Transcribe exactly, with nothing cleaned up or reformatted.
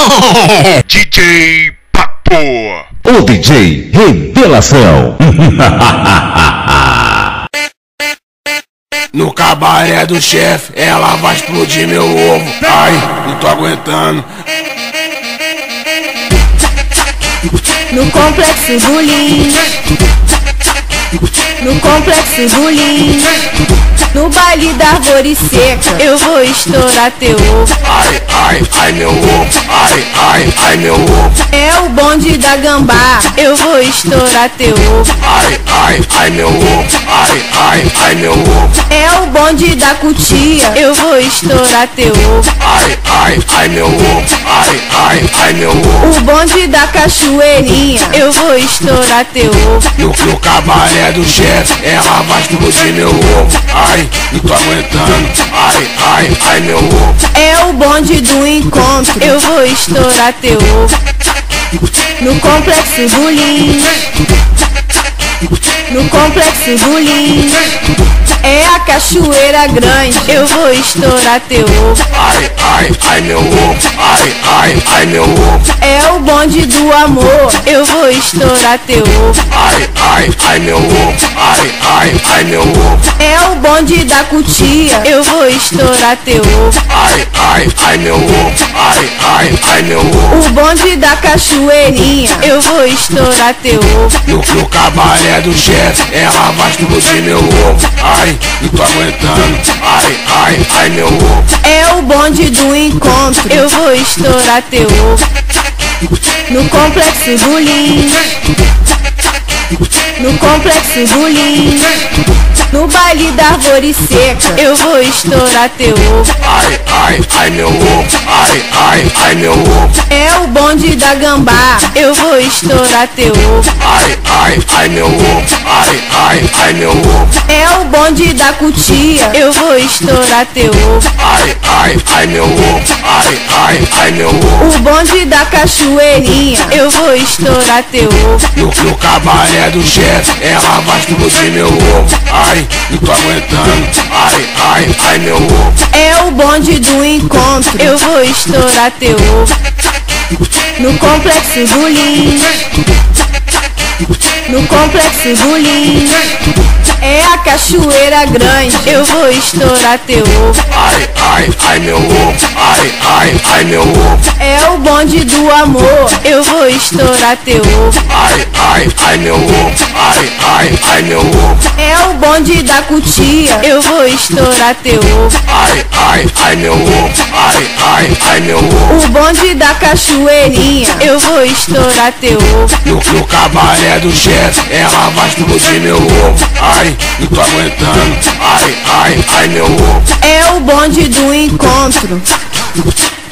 D J Papo, o D J Revelação. No cabaré do chefe, ela vai explodir meu ovo. Ai, não tô aguentando. No complexo do Lins, no complexo do Lins, no baile da árvore seca, eu vou estourar teu ovo. Ai, ai, ai meu ovo. Ai, ai, ai meu ovo. É o bonde da gambá, eu vou estourar teu ovo. Ai, ai, ai meu ovo. Ai, ai, ai meu ovo. É o bonde da cutia, eu vou estourar teu ovo. Ai, ai, ai meu ovo. Ai, ai, ai meu ovo. O bonde da cachoeirinha, eu vou estourar teu ovo. No, no cabaré do chefe, ela vai explodir meu ovo. Ai, não tô aguentando. Ai, ai, ai meu ovo. É o bonde do encontro, eu vou estourar teu ovo. No complexo do Lins, no complexo do Lins, é a cachoeira grande, eu vou estourar teu ovo. Ai, ai, ai meu ovo. Ai, ai, ai meu ovo. É o bonde do amor, eu vou estourar teu ovo. Ai, ai, ai meu ovo. Ai, ai, ai meu ovo. É o bonde da cutia, eu vou estourar teu ovo. Ai, ai, ai meu ovo. Ai, ai, ai meu ovo. O bonde da cachoeirinha, eu vou estourar teu ovo. No, no cabaré do chefe, ela vai explodir meu ovo. Ai, não tô aguentando. Ai, ai, ai meu ovo. É o bonde do encontro, eu vou estourar teu ovo. No complexo do Lins, no complexo do Lins, no baile da árvore seca, eu vou estourar teu ovo. Ai, ai, ai meu ovo. Ai, ai, ai meu ovo. É o bonde da gambá, eu vou estourar teu ovo. Ai, ai, ai meu ovo. Ai, ai, ai meu ovo. É o bonde da cutia, eu vou estourar teu ovo. Ai, ai, ai meu ovo. Ai, ai, ai meu ovo. O bonde da cachoeirinha, eu vou estourar teu ovo. No, no cabaré do chefe, ela vai explodir meu ovo. Ai, não tô aguentando. Ai, ai, ai meu ovo. É o bonde do encontro, eu vou estourar teu ovo. No complexo do Lins, no complexo do Lins, é a cachoeira grande, eu vou estourar teu ovo. Ai, ai, ai meu ovo. Ai, ai, ai meu ovo. É o bonde do amor, eu vou estourar teu ovo. Ai, ai, ai meu ovo. Ai, ai, ai meu ovo. É o bonde da cutia, eu vou estourar teu ovo. Ai, ai, ai meu ovo. Ai, ai, ai meu ovo. O bonde da cachoeirinha, eu vou estourar teu ovo. No, no cabaré do chefe, ela vai explodir meu ovo. Ai, não tô aguentando. Ai, ai, ai meu ovo. É o bonde do encontro.